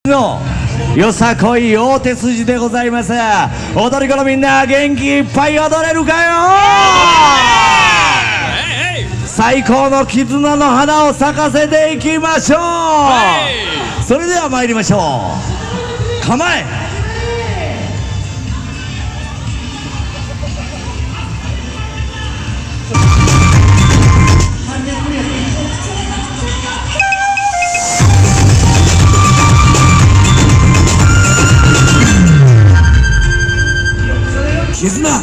のよさこい大手筋でございます。踊り子のみんな元気いっぱい踊れるかよ。最高の絆の花を咲かせていきましょう。それでは参りましょう。構え。絆。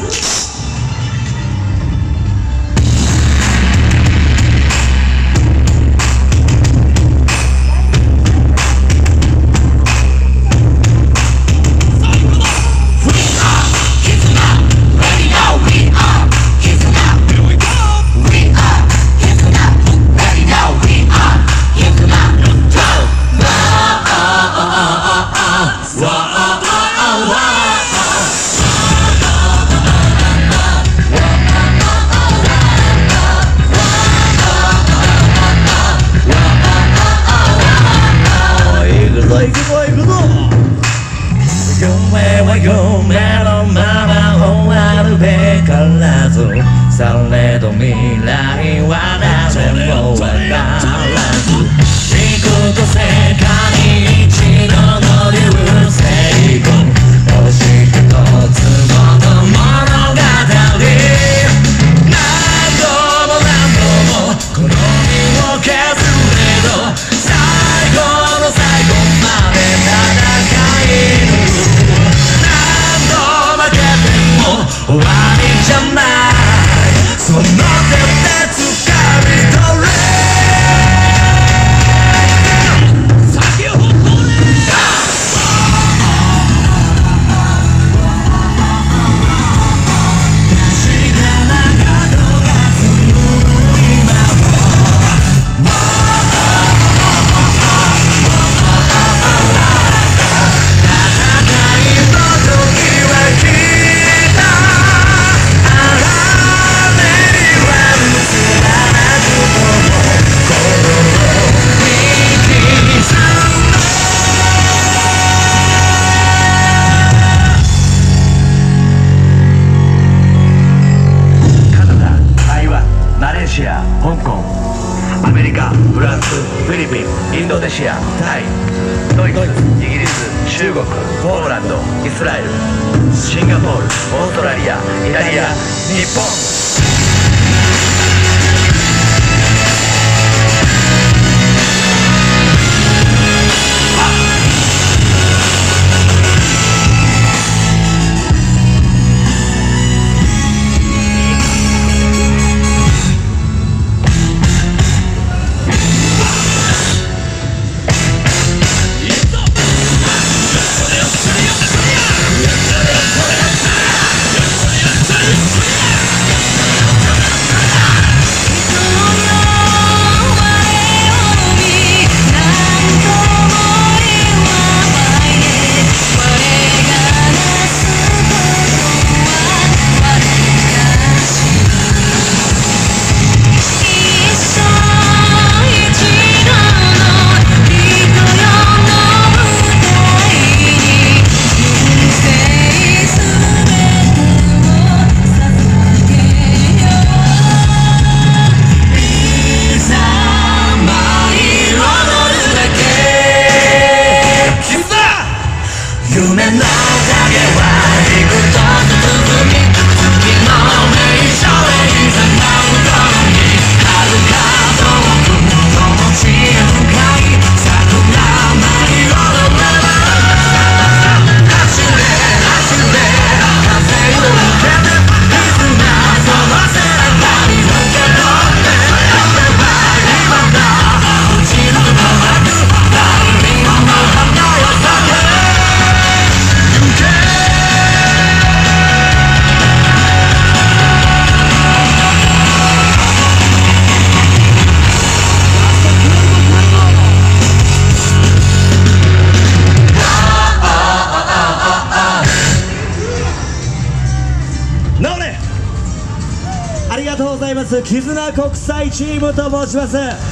夢は夢のまま終わるべからず、されど未来は誰もわからず、幾と世界一のの流星群、押してとつぼの物語、何度も何度もこの身を削れど、最後の最後まで戦い抜く。終わりじゃない、その手で掴み取れ。先を誇れ。香港、アメリカ、フランス、フィリピン、インドネシア、タイ、ドイツ、イギリス、中国、ポーランド、イスラエル、シンガポール、オーストラリア、イタリア、日本。ありがとうございます。絆国際チームと申します。